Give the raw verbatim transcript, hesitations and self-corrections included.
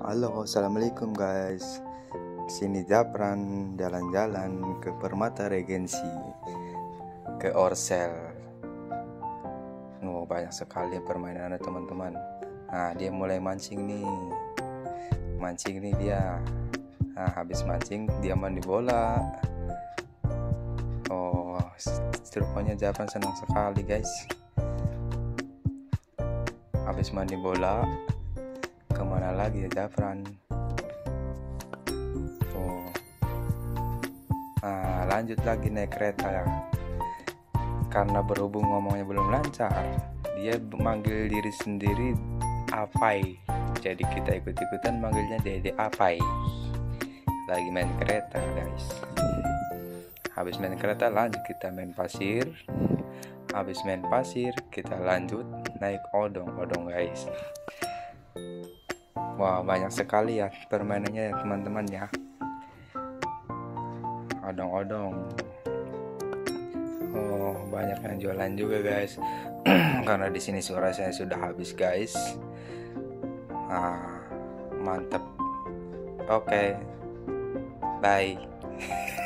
Halo, assalamualaikum guys. Sini Japran jalan-jalan ke Permata Regency, ke Orsel. Oh, banyak sekali permainannya teman-teman. Nah, dia mulai mancing nih. Mancing nih dia. Nah, habis mancing dia mandi bola. Oh, rupanya Japran senang sekali guys. Habis mandi bola, kemana lagi ya Japran? Oh, nah, lanjut lagi naik kereta ya. Karena berhubung ngomongnya belum lancar, dia manggil diri sendiri Apai. Jadi kita ikut-ikutan manggilnya Dede Apai. Lagi main kereta guys. Habis main kereta lanjut kita main pasir. Habis main pasir kita lanjut naik odong-odong guys. Wah, banyak sekali ya permainannya ya teman-teman ya. Odong-odong. Oh, banyak yang jualan juga guys. Karena di sini suara saya sudah habis guys. Ah, mantap. Oke. Okay. Bye.